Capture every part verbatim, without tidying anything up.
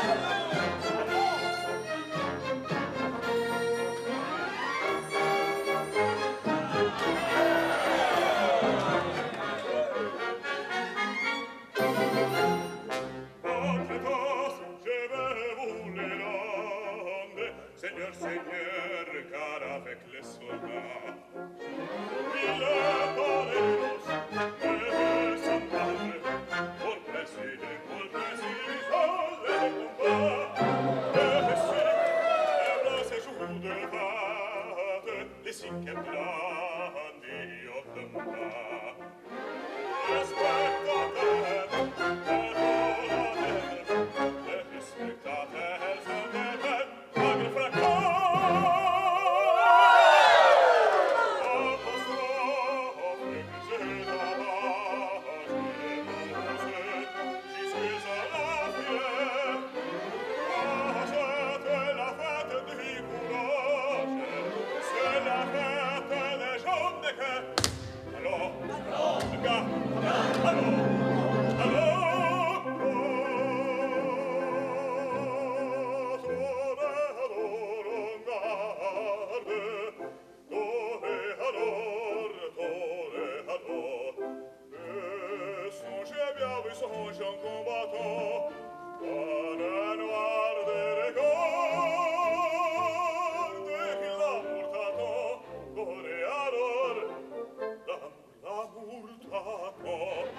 Seigneur, Seigneur, car avec les soldats, il est pareillos, et sans padre, pour plaisir, pour plaisir, les combats, et si, et là, ces jours de vade, les cinq blandi, au tempa, les spectateurs, les spectateurs, sont des belles, agri fracas, songe en combattant par un noir de regard et qu'il l'amour t'attend toréador l'amour t'attend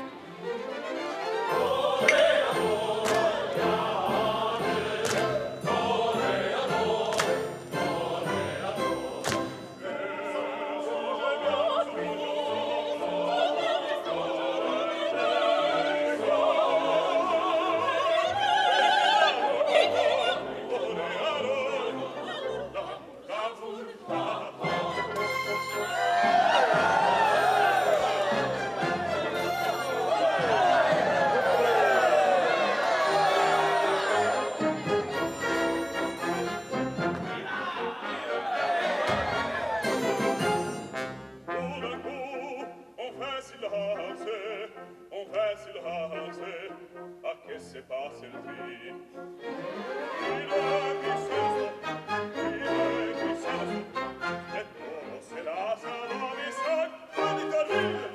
on fait silence, à que se passe le vie. Il est vicioso, il est vicioso, et todo se la salamissan, aditorville.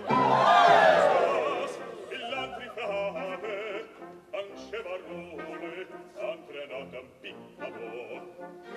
Il l'antrifrate, anche barrone, entrenato un piccolo.